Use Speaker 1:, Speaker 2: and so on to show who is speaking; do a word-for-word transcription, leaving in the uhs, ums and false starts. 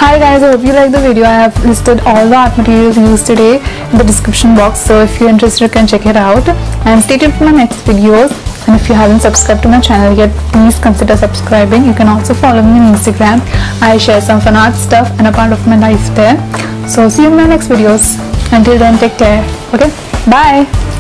Speaker 1: Hi guys, I hope you liked the video. I have listed all the art materials used today in the description box, so if you're interested you can check it out, and stay tuned for my next videos. And if you haven't subscribed to my channel yet, please consider subscribing. You can also follow me on Instagram. I share some fun art stuff and a part of my life there. So see you in my next videos. Until then, take care. Okay, bye.